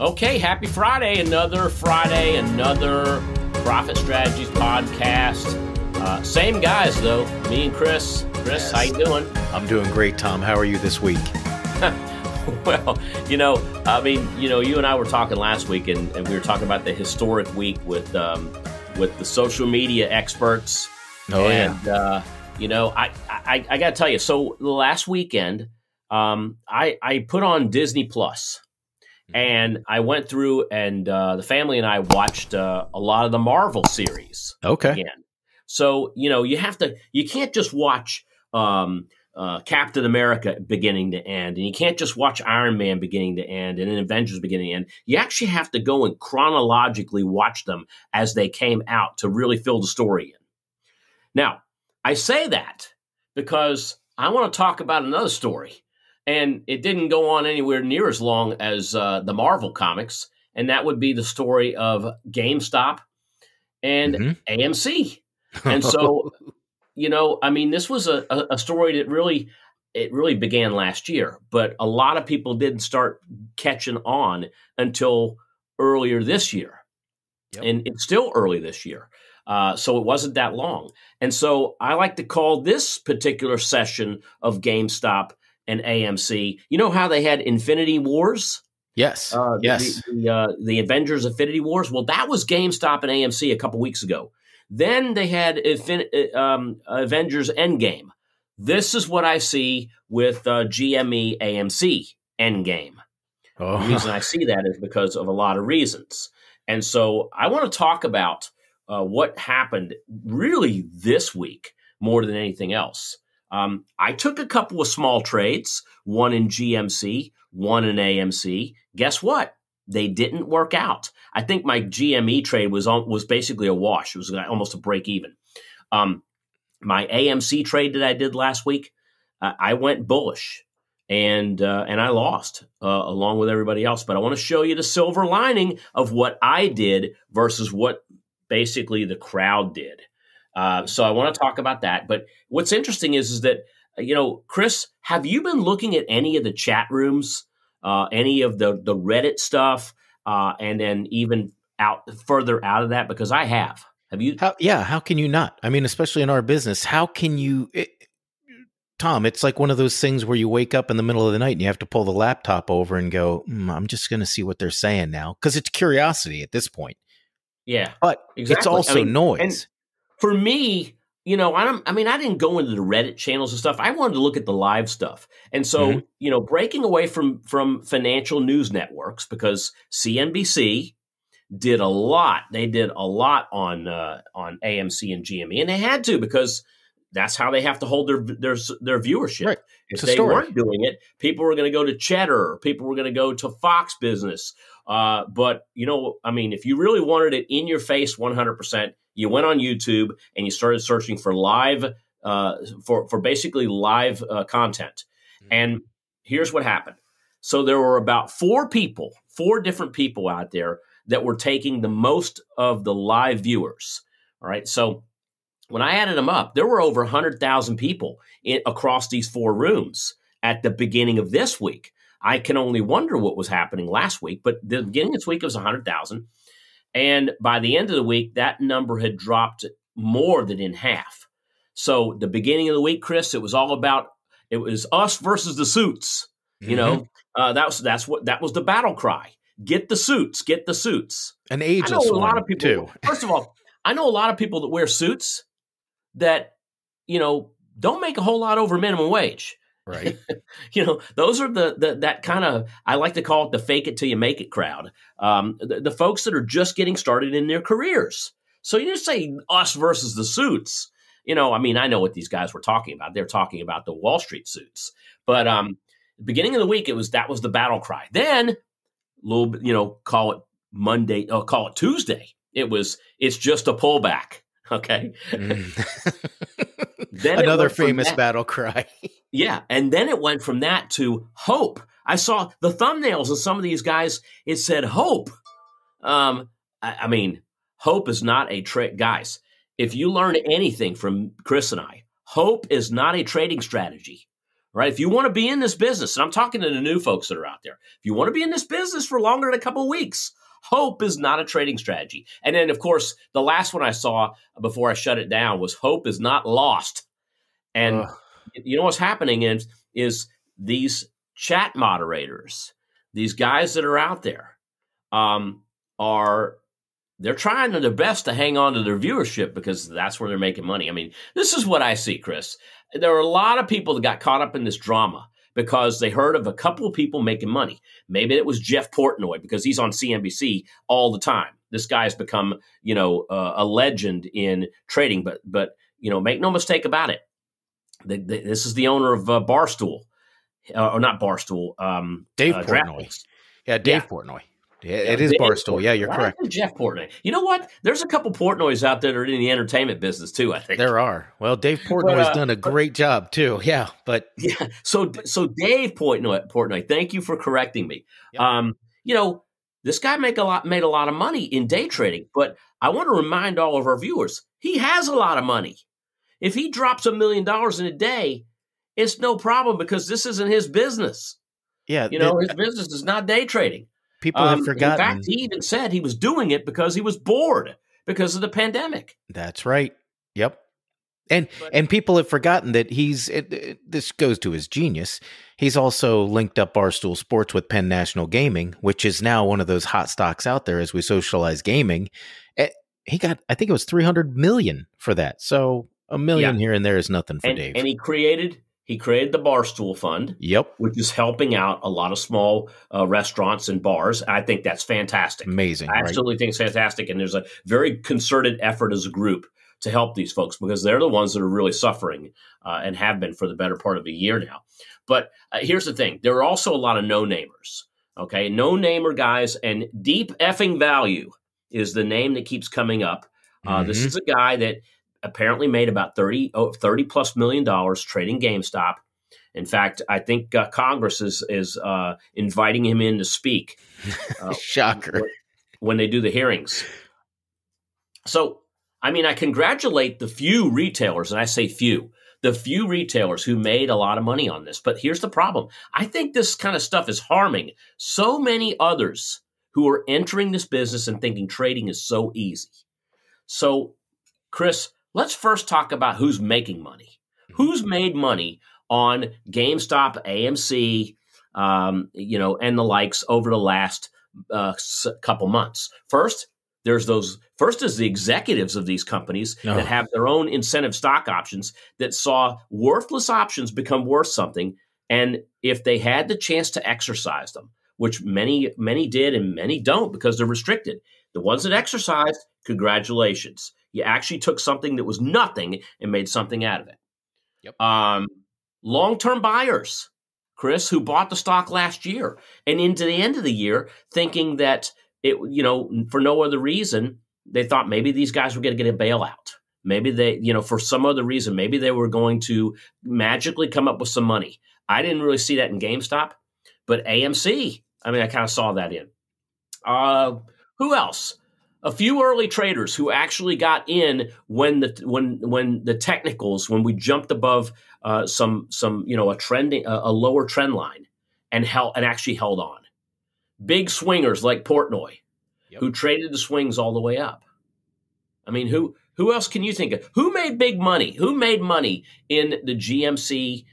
Okay, happy Friday. Another Profit Strategies podcast. Same guys, though. Me and Chris. Chris, how you doing? I'm doing great, Tom. How are you this week? Well, you and I were talking last week, and we were talking about the historic week with the social media experts. Oh, and, yeah. I got to tell you, so last weekend, I put on Disney Plus. And I went through and the family and I watched a lot of the Marvel series. Okay. Again. So, you can't just watch Captain America beginning to end, and you can't just watch Iron Man beginning to end and then Avengers beginning to end. You actually have to go and chronologically watch them as they came out to really fill the story in. Now, I say that because I want to talk about another story. And it didn't go on anywhere near as long as the Marvel comics, and that would be the story of GameStop and AMC. And so, this was a story that really began last year, but a lot of people didn't start catching on until earlier this year. Yep. And it's still early this year. So it wasn't that long. And so I like to call this particular session of GameStop and AMC. You know how they had Infinity Wars? Yes. Yes. The Avengers Infinity Wars. Well, that was GameStop and AMC a couple weeks ago. Then they had Avengers Endgame. This is what I see with GME AMC Endgame. Oh. The reason I see that is because of a lot of reasons. And so I want to talk about what happened really this week more than anything else. I took a couple of small trades, one in GMC, one in AMC. Guess what? They didn't work out. I think my GME trade was basically a wash. It was almost a break even. My AMC trade that I did last week, I went bullish, and I lost along with everybody else. But I want to show you the silver lining of what I did versus what basically the crowd did. So I want to talk about that. But what's interesting is that, Chris, have you been looking at any of the chat rooms, any of the Reddit stuff, and then even further out of that? Because I have. Have you? How can you not? I mean, especially in our business, how can you, Tom, it's like one of those things where you wake up in the middle of the night and you have to pull the laptop over and go, I'm just going to see what they're saying now. Because it's curiosity at this point. Yeah, but exactly. It's also noise. For me, I didn't go into the Reddit channels and stuff. I wanted to look at the live stuff. And so, breaking away from financial news networks, because CNBC did a lot. They did a lot on AMC and GME, and they had to, because that's how they have to hold their viewership. Right. If they weren't doing it, people were going to go to Cheddar, or people were going to go to Fox Business. But if you really wanted it in your face 100%, you went on YouTube and you started searching for live, for basically live content. And here's what happened. So there were about four different people out there that were taking the most of the live viewers. All right. So when I added them up, there were over 100,000 people across these four rooms at the beginning of this week. I can only wonder what was happening last week, but the beginning of this week it was 100,000. And by the end of the week, that number had dropped more than in half. So the beginning of the week, Chris, it was us versus the suits. That was the battle cry. Get the suits, get the suits. An ageless one, a lot of people too. First of all, I know a lot of people that wear suits that, don't make a whole lot over minimum wage. Right. Those are that kind of, I like to call it the fake it till you make it crowd. The folks that are just getting started in their careers. So you just say us versus the suits. I know what these guys were talking about. They're talking about the Wall Street suits. But beginning of the week, that was the battle cry. Then call it Monday, call it Tuesday. It's just a pullback. Okay. Then another famous battle cry. Yeah. And then it went from that to hope. I saw the thumbnails of some of these guys. It said hope. Hope is not a trade. Guys, if you learn anything from Chris and I, hope is not a trading strategy. right? If you want to be in this business, and I'm talking to the new folks that are out there, if you want to be in this business for longer than a couple of weeks, hope is not a trading strategy. And then, of course, the last one I saw before I shut it down was hope is not lost. And you know what's happening is these chat moderators, these guys that are out there, they're trying their best to hang on to their viewership because that's where they're making money. I mean, this is what I see, Chris. There are a lot of people that got caught up in this drama because they heard of a couple of people making money. Maybe it was Jeff Portnoy because he's on CNBC all the time. This guy's become, a legend in trading. But make no mistake about it. This is the owner of Barstool, or not Barstool. Dave Portnoy. Yeah, Dave Portnoy. Yeah, it is Barstool. Yeah, you're correct. Jeff Portnoy. You know what? There's a couple Portnoys out there that are in the entertainment business too, I think. There are. Well, Dave Portnoy has done a great job too. Yeah, but yeah. So Dave Portnoy, thank you for correcting me. Yep. This guy made a lot of money in day trading, but I want to remind all of our viewers, he has a lot of money. If he drops $1 million in a day, it's no problem because this isn't his business. Yeah, his business is not day trading. People have forgotten. In fact, he even said he was doing it because he was bored because of the pandemic. That's right. Yep. And people have forgotten that this goes to his genius. He's also linked up Barstool Sports with Penn National Gaming, which is now one of those hot stocks out there as we socialize gaming. He got, I think it was $300 million for that. So $1 million here and there is nothing for Dave. And he created the Barstool Fund, which is helping out a lot of small restaurants and bars. I think that's fantastic. Amazing. I absolutely think it's fantastic. And there's a very concerted effort as a group to help these folks because they're the ones that are really suffering and have been for the better part of a year now. But here's the thing. There are also a lot of no-namers, okay? No-namer guys, and Deep Effing Value is the name that keeps coming up. This is a guy that apparently made about $30+ million trading GameStop. In fact, I think Congress is inviting him in to speak. Shocker. When they do the hearings. So, I mean, I congratulate the few retailers, and I say few, the few retailers who made a lot of money on this. But here's the problem. I think this kind of stuff is harming so many others who are entering this business and thinking trading is so easy. So, Chris, let's first talk about who's making money. Who's made money on GameStop, AMC, and the likes over the last couple months. First is the executives of these companies that have their own incentive stock options that saw worthless options become worth something. And if they had the chance to exercise them, which many did and many don't because they're restricted, the ones that exercised, congratulations. You actually took something that was nothing and made something out of it. Yep. Long-term buyers, Chris, who bought the stock last year and into the end of the year thinking that it, for no other reason, they thought maybe these guys were going to get a bailout. Maybe they, for some other reason, maybe they were going to magically come up with some money. I didn't really see that in GameStop, but AMC, I kind of saw that in. Who else? A few early traders who actually got in when the technicals, when we jumped above a lower trend line and actually held on. Big swingers like Portnoy, who traded the swings all the way up. I mean, who else can you think of? Who made big money? Who made money in the GME,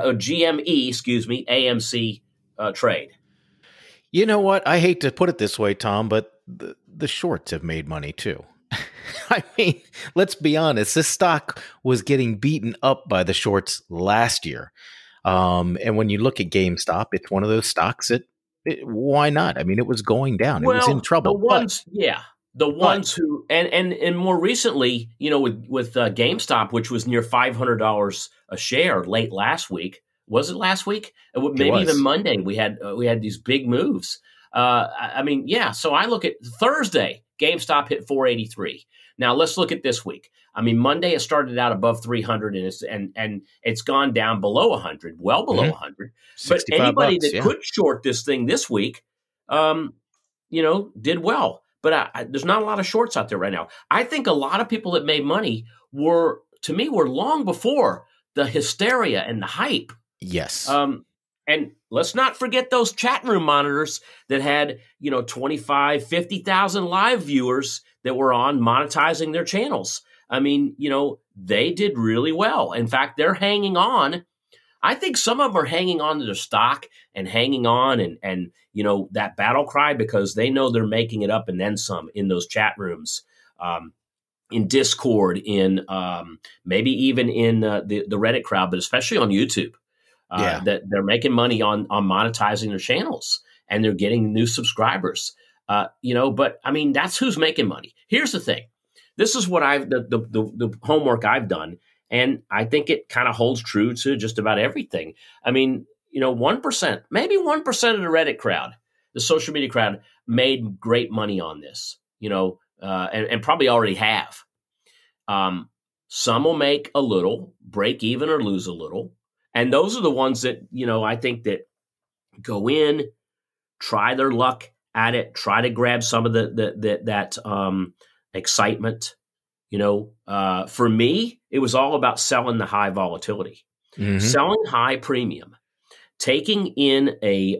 AMC trade? You know what? I hate to put it this way, Tom, but the shorts have made money too. I mean, let's be honest. This stock was getting beaten up by the shorts last year. And when you look at GameStop, it's one of those stocks that, why not? I mean, it was going down. It was in trouble. The ones who, and more recently, with GameStop, which was near $500 a share late last week. Was it last week? Maybe even Monday. We had these big moves. So I look at Thursday, GameStop hit 483. Now let's look at this week. Monday it started out above 300 and it's gone down below 100, well below 100. But anybody that could short this thing this week, did well. But there's not a lot of shorts out there right now. I think a lot of people that made money were long before the hysteria and the hype Yes. And let's not forget those chat room monitors that had, 25, 50,000 live viewers that were on monetizing their channels. I mean, they did really well. In fact, they're hanging on. I think some of them are hanging on to their stock and hanging on and that battle cry because they know they're making it up and then some in those chat rooms, in Discord, in maybe even in the Reddit crowd, but especially on YouTube. That they're making money on monetizing their channels and they're getting new subscribers. But I mean, that's who's making money. Here's the thing. This is what the homework I've done. And I think it kind of holds true to just about everything. I mean, 1%, maybe 1% of the Reddit crowd, the social media crowd made great money on this, and probably already have. Some will make a little, break even or lose a little. And those are the ones that, I think that go in, try their luck at it, try to grab some of that excitement. For me, it was all about selling the high volatility, selling high premium, taking in a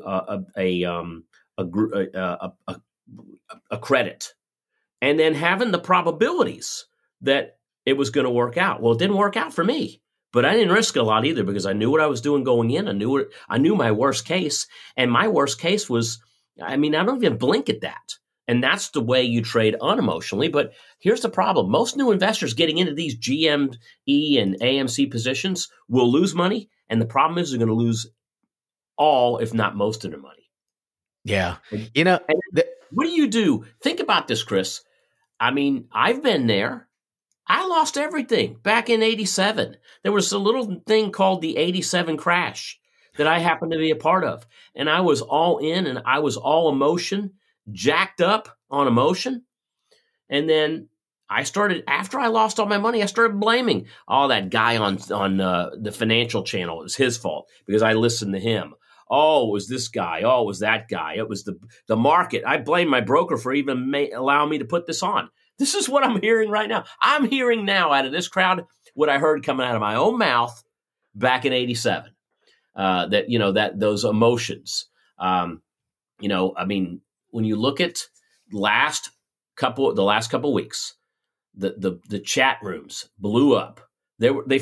credit, and then having the probabilities that it was going to work out. Well, it didn't work out for me. But I didn't risk a lot either because I knew what I was doing going in. I knew my worst case. And my worst case was, I don't even blink at that. And that's the way you trade unemotionally. But here's the problem. Most new investors getting into these GME and AMC positions will lose money. And the problem is they're going to lose all, if not most of their money. Yeah. What do you do? Think about this, Chris. I've been there. I lost everything back in 87. There was a little thing called the 87 crash that I happened to be a part of. And I was all in and I was all emotion, jacked up on emotion. And then after I lost all my money, I started blaming that guy on the financial channel. It was his fault because I listened to him. Oh, it was this guy. Oh, it was that guy. It was the market. I blame my broker for even allowing me to put this on. This is what I'm hearing right now. I'm hearing now out of this crowd what I heard coming out of my own mouth back in 87. That those emotions. When you look at the last couple weeks, the chat rooms blew up. They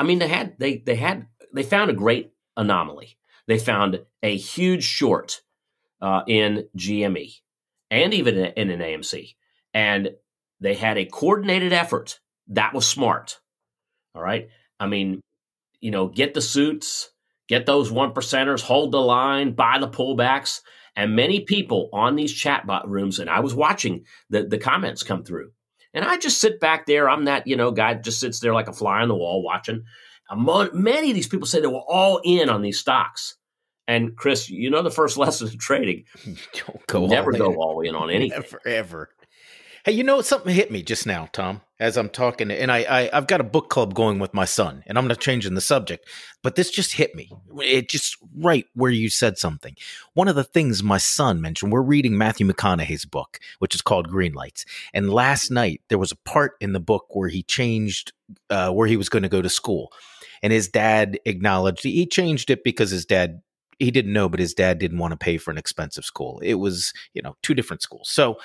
found a great anomaly. They found a huge short in GME and even in an AMC, and they had a coordinated effort. That was smart. All right. Get the suits, get those 1%ers, hold the line, buy the pullbacks. And many people on these chatbot rooms, and I was watching the comments come through. And I just sit back there. I'm that, guy that just sits there like a fly on the wall watching. Many of these people say they were all in on these stocks. And Chris, the first lesson of trading, never go all in on anything. Never, ever. Hey, something hit me just now, Tom, as I'm talking, and I've got a book club going with my son, and I'm not changing the subject, but this just hit me. It just right where you said something. One of the things my son mentioned, we're reading Matthew McConaughey's book, which is called Green Lights. And last night there was a part in the book where he changed where he was going to go to school, and his dad acknowledged he changed it because he didn't know, but his dad didn't want to pay for an expensive school. It was, two different schools. So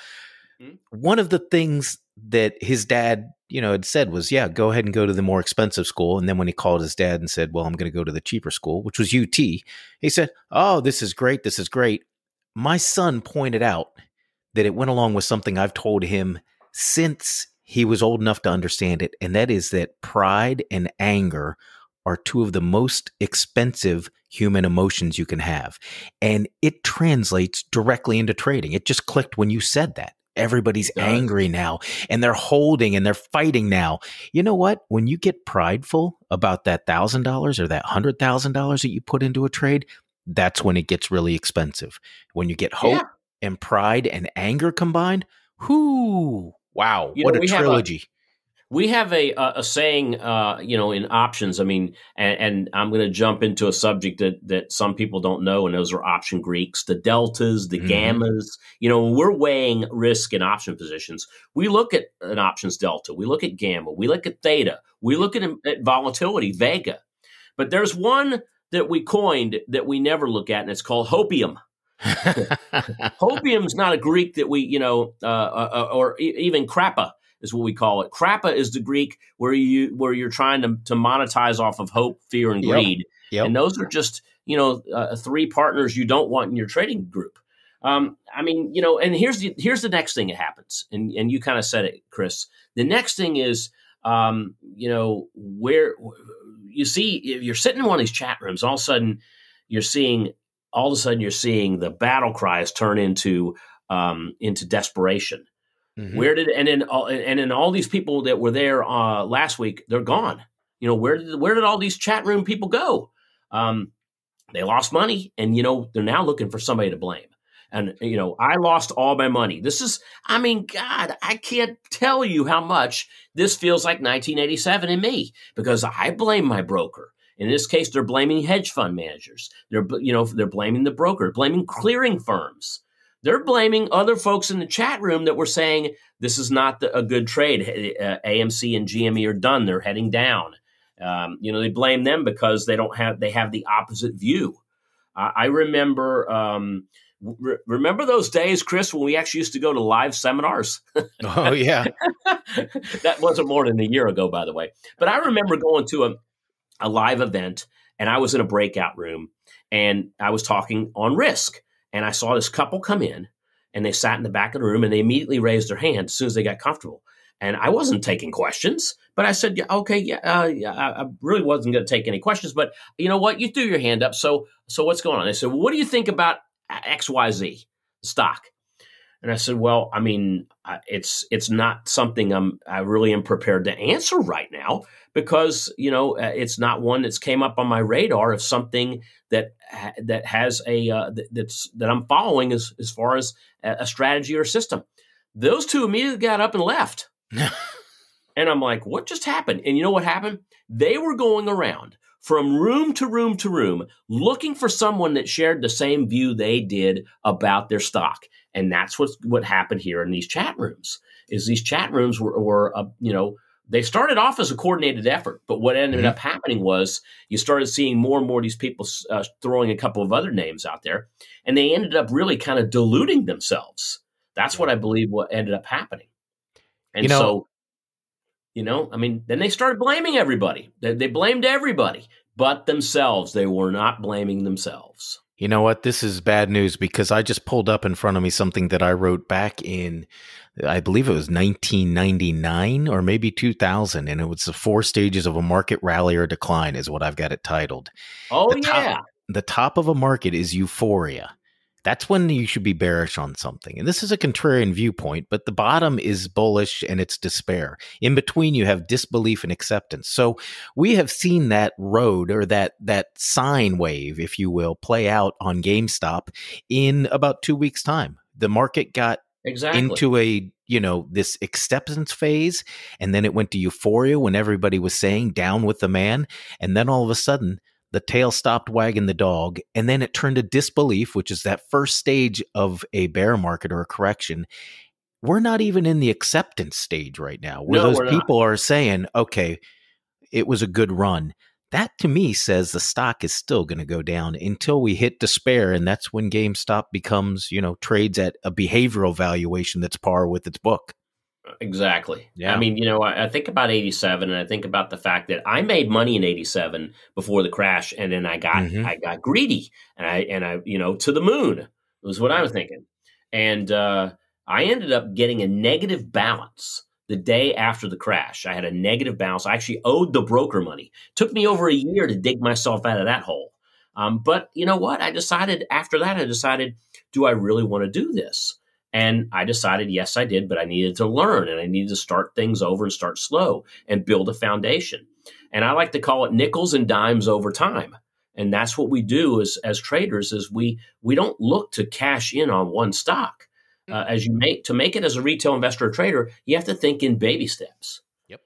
one of the things that his dad, had said was, yeah, go ahead and go to the more expensive school. And then when he called his dad and said, well, I'm going to go to the cheaper school, which was UT, he said, oh, this is great. This is great. My son pointed out that it went along with something I've told him since he was old enough to understand it. And that is that pride and anger are two of the most expensive human emotions you can have. And it translates directly into trading. It just clicked when you said that. Everybody's angry now and they're holding and they're fighting now. You know what? When you get prideful about that $1,000 or that $100,000 that you put into a trade, that's when it gets really expensive. When you get hope and pride and anger combined, whoo, wow, what a trilogy. We have a saying, in options. And I'm going to jump into a subject that some people don't know, and those are option Greeks, the deltas, the gammas. When we're weighing risk in option positions, we look at an options delta, we look at gamma, we look at theta, we look at volatility, vega. But there's one that we coined that we never look at, and it's called hopium. Hopium's not a Greek that we, even crappa is what we call it. Crappa is the Greek where you're trying to monetize off of hope, fear, and greed. Yep. And those are just, three partners you don't want in your trading group. And here's the next thing that happens. And you kind of said it, Chris. The next thing is, where you see, if you're sitting in one of these chat rooms, all of a sudden you're seeing the battle cries turn into desperation. Mm-hmm. And then all these people that were there last week, they're gone. Where did all these chat room people go? They lost money, and they're now looking for somebody to blame. And I lost all my money. God, I can't tell you how much this feels like 1987 in me, because I blame my broker. In this case, they're blaming hedge fund managers. They're blaming the broker, blaming clearing firms. They're blaming other folks in the chat room that were saying this is not a good trade. AMC and GME are done. They're heading down. They blame them because they have the opposite view. I remember. Remember those days, Chris, when we actually used to go to live seminars? Oh, yeah. That wasn't more than a year ago, by the way. But I remember going to a live event, and I was in a breakout room, and I was talking on risk. And I saw this couple come in, and they sat in the back of the room, and they immediately raised their hand as soon as they got comfortable. And I wasn't taking questions, but I said, I really wasn't going to take any questions. But you know what? You threw your hand up. So what's going on? They said, well, what do you think about XYZ stock? And I said, well, it's not something I really am prepared to answer right now, because it's not one that's came up on my radar of something that has that I'm following as far as a strategy or a system. Those two immediately got up and left. And I'm like, what just happened? And you know what happened? They were going around from room to room to room, looking for someone that shared the same view they did about their stock. And that's what happened here in these chat rooms. Is these chat rooms were they started off as a coordinated effort, but what ended up happening was you started seeing more and more of these people throwing a couple of other names out there, and they ended up really kind of diluting themselves. That's what I believe what ended up happening. And then they started blaming everybody. They blamed everybody but themselves. They were not blaming themselves. You know what? This is bad news, because I just pulled up in front of me something that I wrote back in, I believe it was 1999 or maybe 2000. And it was the 4 stages of a market rally or decline is what I've got it titled. Oh, The top of a market is euphoria. That's when you should be bearish on something. And this is a contrarian viewpoint, but the bottom is bullish and it's despair. In between, you have disbelief and acceptance. So we have seen that road, or that sine wave, if you will, play out on GameStop in about 2 weeks' time. The market got into this acceptance phase, and then it went to euphoria when everybody was saying down with the man. And then all of a sudden, the tail stopped wagging the dog, and then it turned to disbelief, which is that first stage of a bear market or a correction. We're not even in the acceptance stage right now, where those people are saying, okay, it was a good run. That to me says the stock is still going to go down until we hit despair, and that's when GameStop becomes, trades at a behavioral valuation that's par with its book. Exactly. Yeah. I think about 87, and I think about the fact that I made money in 87 before the crash, and then I got greedy, and I to the moon was what I was thinking. And I ended up getting a negative balance the day after the crash. I had a negative balance. I actually owed the broker money. It took me over a year to dig myself out of that hole. But you know what? After that, I decided, do I really want to do this? And I decided, yes, I did, but I needed to learn, and I needed to start things over and start slow and build a foundation. And I like to call it nickels and dimes over time. And that's what we do as traders, is we don't look to cash in on one stock. To make it as a retail investor or trader, you have to think in baby steps. Yep.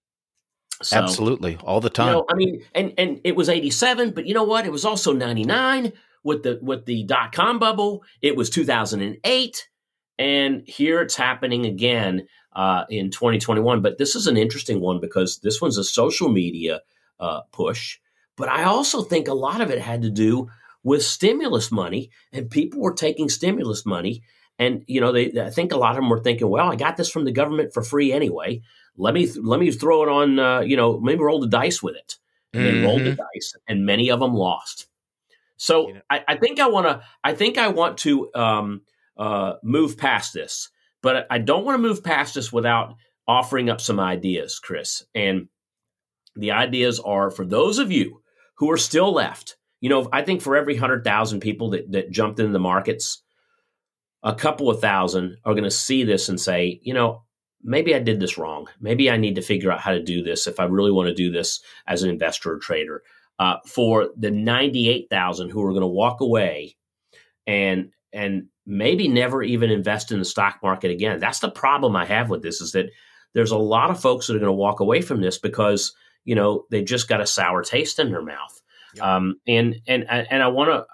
So, absolutely. All the time. And it was 87, but you know what? It was also 99 with the dot-com bubble. It was 2008. And here it's happening again in 2021. But this is an interesting one, because this one's a social media push. But I also think a lot of it had to do with stimulus money, and people were taking stimulus money. And, I think a lot of them were thinking, well, I got this from the government for free anyway. Let me throw it on, maybe roll the dice with it. And they rolled the dice, and many of them lost. So I think I want to move past this, but I don't want to move past this without offering up some ideas, Chris. And the ideas are for those of you who are still left. I think for every 100,000 people that jumped into the markets, a couple of thousand are going to see this and say, maybe I did this wrong. Maybe I need to figure out how to do this if I really want to do this as an investor or trader. For the 98,000 who are going to walk away and maybe never even invest in the stock market again. That's the problem I have with this, is that there's a lot of folks that are going to walk away from this because, they just got a sour taste in their mouth. Yeah. And I want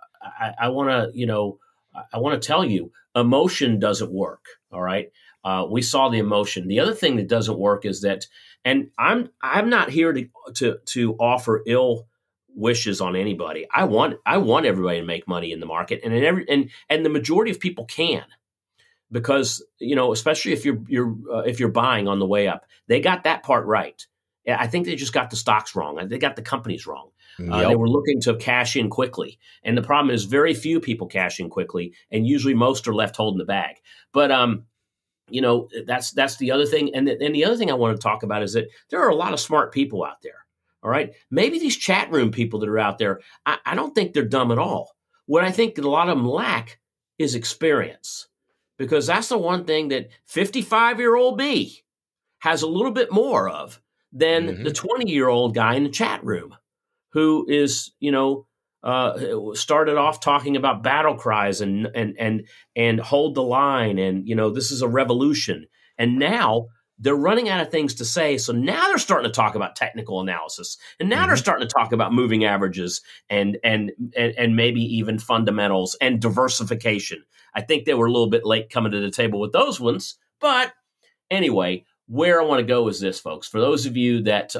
to tell you, emotion doesn't work. All right. We saw the emotion. The other thing that doesn't work is that, and I'm not here to offer ill wishes on anybody. I want everybody to make money in the market, and the majority of people can, because especially if you're buying on the way up, they got that part right. I think they just got the stocks wrong. They got the companies wrong. Yep. They were looking to cash in quickly, and the problem is very few people cash in quickly, and usually most are left holding the bag. But that's the other thing, and the other thing I want to talk about is that there are a lot of smart people out there. All right. Maybe these chat room people that are out there, I don't think they're dumb at all. What I think that a lot of them lack is experience, because that's the one thing that 55-year-old me has a little bit more of than the 20-year-old guy in the chat room who is, started off talking about battle cries and hold the line. And, this is a revolution. And now they're running out of things to say. So now they're starting to talk about technical analysis. And now they're starting to talk about moving averages and maybe even fundamentals and diversification. I think they were a little bit late coming to the table with those ones. But anyway, where I want to go is this, folks. For those of you that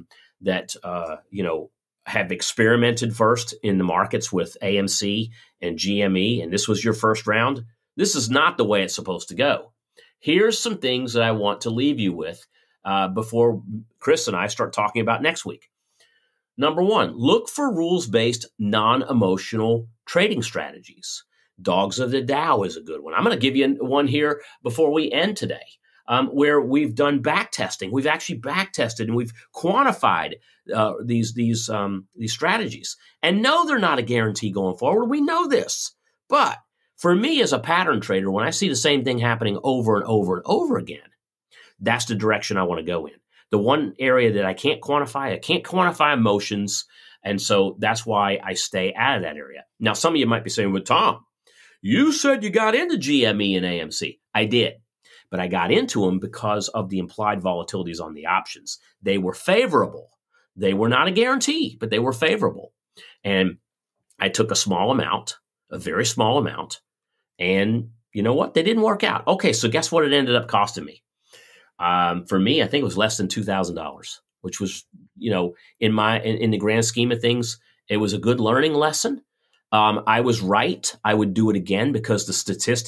have experimented first in the markets with AMC and GME, and this was your first round, this is not the way it's supposed to go. Here's some things that I want to leave you with before Chris and I start talking about next week. Number one, look for rules-based, non-emotional trading strategies. Dogs of the Dow is a good one. I'm going to give you one here before we end today, where we've done back testing. We've actually back tested and we've quantified these strategies. And no, they're not a guarantee going forward. We know this. But for me as a pattern trader, when I see the same thing happening over and over and over again, that's the direction I want to go in. The one area that I can't quantify emotions. And so that's why I stay out of that area. Now, some of you might be saying, well, Tom, you said you got into GME and AMC. I did. But I got into them because of the implied volatilities on the options. They were favorable. They were not a guarantee, but they were favorable. And I took a very small amount, and you know what? They didn't work out. Okay, so guess what it ended up costing me? For me, I think it was less than $2,000, which was, in the grand scheme of things, it was a good learning lesson. I was right. I would do it again because the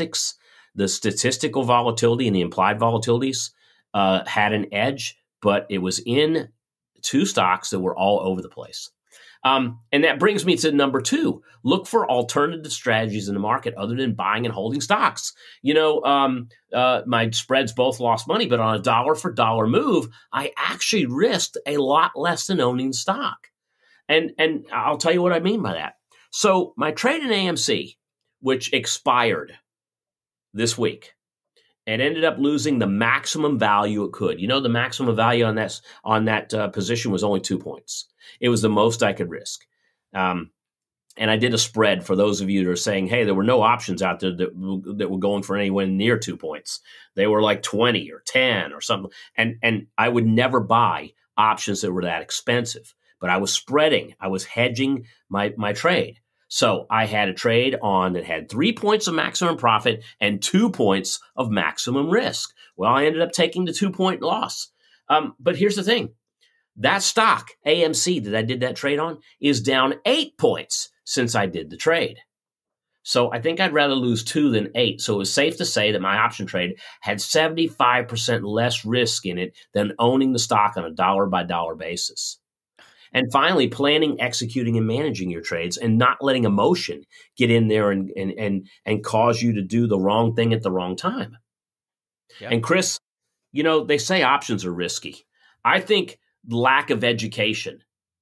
statistical volatility and the implied volatilities had an edge, but it was in two stocks that were all over the place. And that brings me to number two. Look for alternative strategies in the market other than buying and holding stocks. My spreads both lost money, but on a dollar for dollar move, I actually risked a lot less than owning stock. And I'll tell you what I mean by that. So my trade in AMC, which expired this week, and ended up losing the maximum value it could. The maximum value on that position was only 2 points. It was the most I could risk. And I did a spread for those of you that are saying, hey, there were no options out there that were going for anywhere near 2 points. They were like 20 or 10 or something. And I would never buy options that were that expensive. But I was spreading. I was hedging my trade. So I had a trade on that had 3 points of maximum profit and 2 points of maximum risk. Well, I ended up taking the 2 point loss. But here's the thing. That stock, AMC, that I did that trade on, is down 8 points since I did the trade. So I think I'd rather lose 2 than 8. So it was safe to say that my option trade had 75% less risk in it than owning the stock on a dollar by dollar basis. And finally, planning, executing, and managing your trades and not letting emotion get in there and cause you to do the wrong thing at the wrong time. Yep. And Chris, they say options are risky. I think lack of education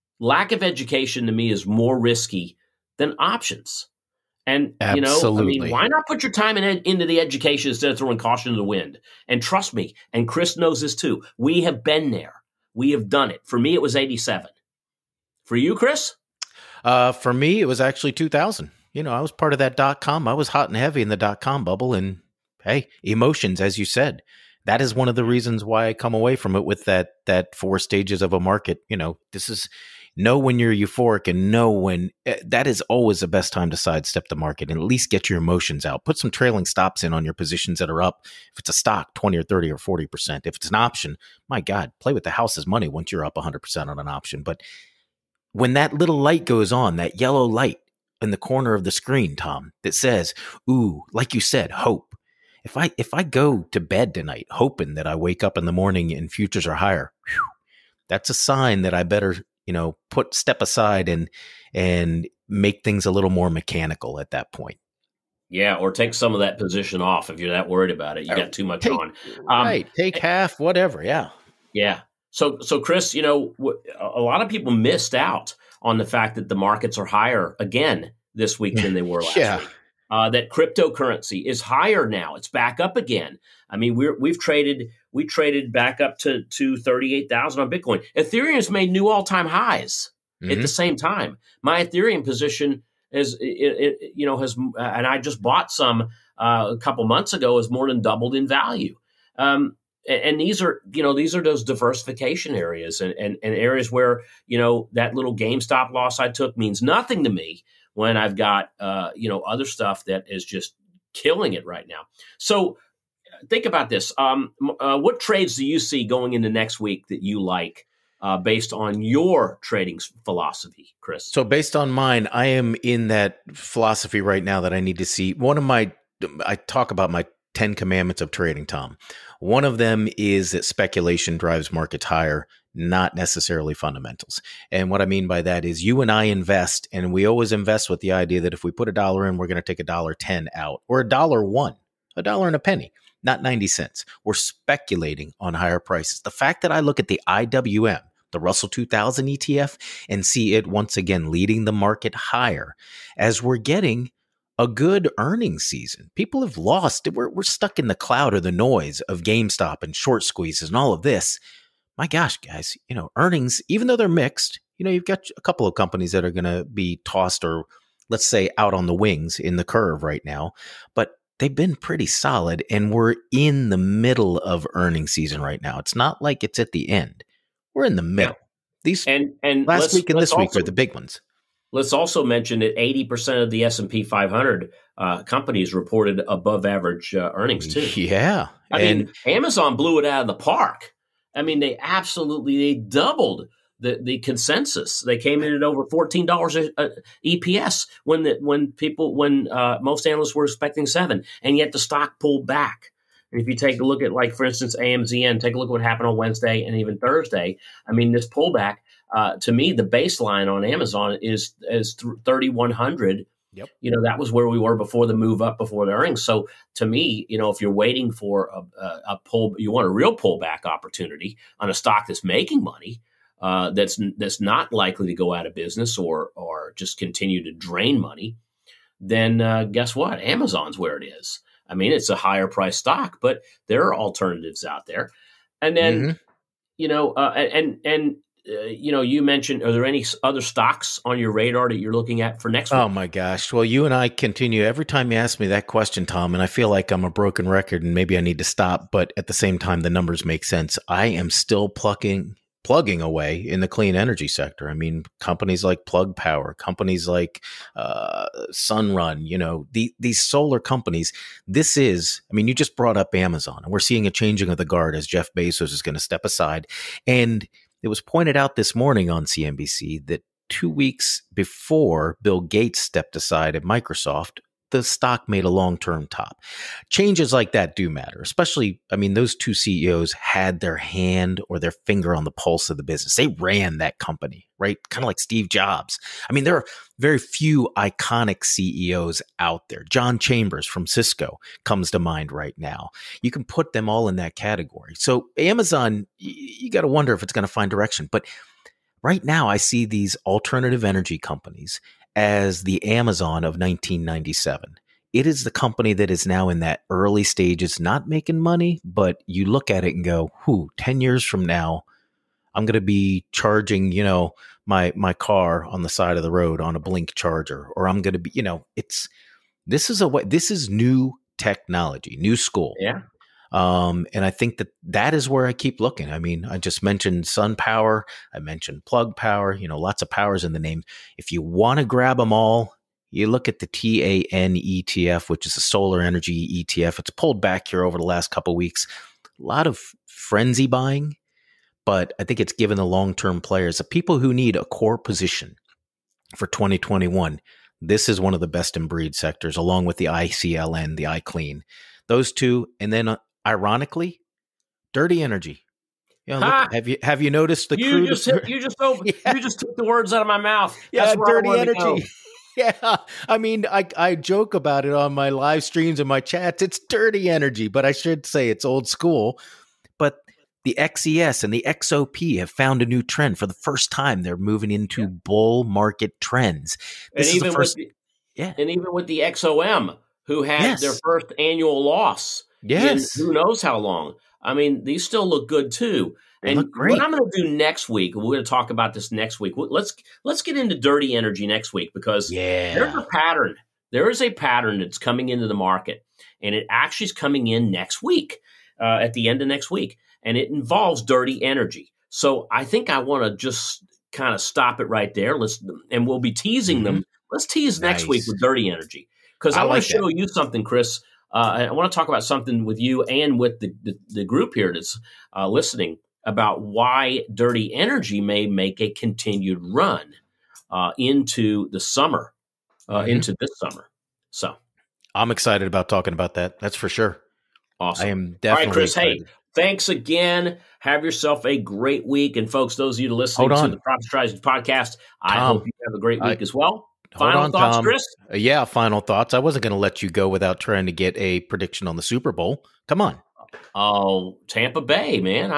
to me is more risky than options. And, absolutely. why not put your time into the education instead of throwing caution to the wind? And trust me, and Chris knows this too, we have been there. We have done it. For me, it was 87. For you, Chris? For me, it was actually 2000. I was part of that .com. I was hot and heavy in the .com bubble. And hey, emotions, as you said, that is one of the reasons why I come away from it with that 4 stages of a market. This is know when you're euphoric and know when that is always the best time to sidestep the market and at least get your emotions out. Put some trailing stops in on your positions that are up. If it's a stock, 20 or 30 or 40%. If it's an option, my God, play with the house's money once you're up 100% on an option. But when that little light goes on, that yellow light in the corner of the screen, Tom, that says, ooh, like you said, hope. If I go to bed tonight hoping that I wake up in the morning and futures are higher, that's a sign that I better, step aside and make things a little more mechanical at that point. Yeah, or take some of that position off if you're that worried about it. You got too much on. Right, take half, whatever, yeah. Yeah. So Chris, a lot of people missed out on the fact that the markets are higher again this week than they were last week. That cryptocurrency is higher now. It's back up again. I mean, we traded back up to 38,000 on Bitcoin. Ethereum's made new all-time highs at the same time. My Ethereum position has and I just bought some a couple months ago, has more than doubled in value. And these are those diversification areas and areas where, that little GameStop loss I took means nothing to me when I've got, other stuff that is just killing it right now. So think about this. What trades do you see going into next week that you like based on your trading philosophy, Chris? So based on mine, I am in that philosophy right now that I need to see. I talk about my 10 commandments of trading, Tom. One of them is that speculation drives markets higher, not necessarily fundamentals. And what I mean by that is you and I invest, and we always invest with the idea that if we put $1 in, we're going to take $1.10 out, or $1.01, $1.01, not 90 cents. We're speculating on higher prices. The fact that I look at the IWM, the Russell 2000 ETF, and see it once again leading the market higher as we're getting a good earnings season. People have lost. We're stuck in the cloud or the noise of GameStop and short squeezes and all of this. My gosh, guys, earnings, even though they're mixed, you've got a couple of companies that are going to be tossed or let's say out on the wings in the curve right now, but they've been pretty solid and we're in the middle of earnings season right now. It's not like it's at the end. We're in the middle. Yeah. These and last week and this week are the big ones. Let's also mention that 80% of the S&P 500 companies reported above average earnings too. Yeah. I mean, Amazon blew it out of the park. I mean, they doubled the consensus. They came in at over $14 EPS when most analysts were expecting $7, and yet the stock pulled back. And if you take a look at, like, for instance, AMZN, take a look at what happened on Wednesday and even Thursday. I mean, this pullback, to me, the baseline on Amazon is 3,100. Yep. That was where we were before the move up, before the earnings. So to me, if you're waiting for a pull, you want a real pullback opportunity on a stock that's making money, that's not likely to go out of business or just continue to drain money, then guess what? Amazon's where it is. I mean, it's a higher price stock, but there are alternatives out there. And then, you mentioned, are there any other stocks on your radar that you're looking at for next week? Oh my gosh. Well, you and I continue every time you ask me that question, Tom, and I feel like I'm a broken record and maybe I need to stop, but at the same time, the numbers make sense. I am still plugging away in the clean energy sector. I mean, companies like Plug Power, companies like Sunrun, these solar companies. You just brought up Amazon, and we're seeing a changing of the guard as Jeff Bezos is going to step aside. And it was pointed out this morning on CNBC that 2 weeks before Bill Gates stepped aside at Microsoft, the stock made a long-term top. Changes like that do matter, especially, I mean, those two CEOs had their hand or their finger on the pulse of the business. They ran that company, right? Kind of like Steve Jobs. I mean, there are very few iconic CEOs out there. John Chambers from Cisco comes to mind right now. You can put them all in that category. So Amazon, you got to wonder if it's going to find direction. But right now, I see these alternative energy companies as the Amazon of 1997. It is the company that is now in that early stages, not making money, but you look at it and go, 10 years from now, I'm going to be charging, my car on the side of the road on a Blink charger, or I'm going to be, this is new technology, new school. Yeah. And I think that is where I keep looking. I mean, I just mentioned sun power. I mentioned plug power, lots of powers in the name. If you want to grab them all, you look at the TAN ETF, which is a solar energy ETF. It's pulled back here over the last couple of weeks. A lot of frenzy buying, but I think it's given the long-term players, the people who need a core position for 2021. This is one of the best in breed sectors, along with the ICLN, the iClean. Those two, and then ironically, dirty energy. Look, have you noticed the crude? You just took the words out of my mouth. Yeah, dirty energy. Yeah, I mean, I joke about it on my live streams and my chats. It's dirty energy, but I should say it's old school. But the XES and the XOP have found a new trend for the first time. They're moving into bull market trends. And even with the XOM, who had their first annual loss in who knows how long. I mean, these still look good too. And what I'm going to do next week, we're going to talk about this next week. Let's get into dirty energy next week, because there's a pattern. There is a pattern that's coming into the market, and it actually is coming in next week, at the end of next week, and it involves dirty energy. So I think I want to just kind of stop it right there. And we'll be teasing them. Let's tease next week with dirty energy. Because I want to show you something, Chris. I want to talk about something with you and with the group here that's listening about why dirty energy may make a continued run into the summer, into this summer. So I'm excited about talking about that. That's for sure. Awesome. I am definitely all right, Chris. excited. Hey, thanks again. Have yourself a great week. And folks, those of you listening to the Profit Strategies podcast, I hope you have a great week as well. Final thoughts, Tom. Chris? Yeah, final thoughts. I wasn't going to let you go without trying to get a prediction on the Super Bowl. Come on. Oh, Tampa Bay, man.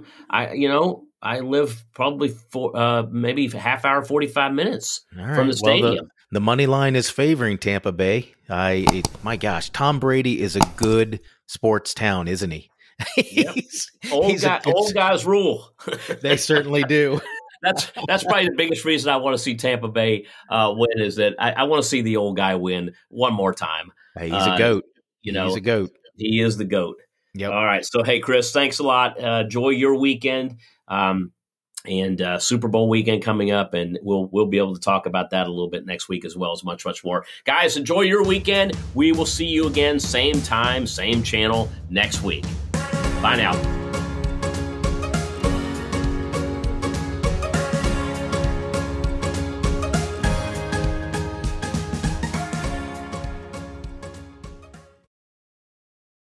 I live probably maybe half hour, 45 minutes from the stadium. Well, the money line is favoring Tampa Bay. My gosh, Tom Brady is a good sports town, isn't he? Yep. Old guys rule. They certainly do. That's probably the biggest reason I want to see Tampa Bay win, is that I want to see the old guy win one more time. Hey, he's a goat. He's a goat. He is the GOAT. Yep. All right. So, hey, Chris, thanks a lot. Enjoy your weekend, and Super Bowl weekend coming up, and we'll be able to talk about that a little bit next week, as well as much more. Guys, enjoy your weekend. We will see you again, same time, same channel next week. Bye now.